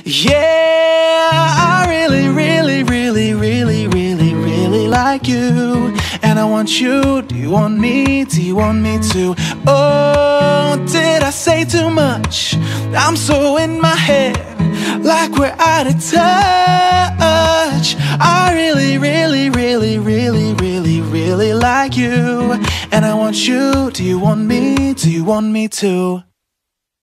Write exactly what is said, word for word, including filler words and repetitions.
Yeah, I really, really, really, really, really, really like you. And I want you, do you want me, do you want me to? Oh, did I say too much? I'm so in my head, like we're out of touch. I really, really, really, really, really, really like you. And I want you, do you want me, do you want me to?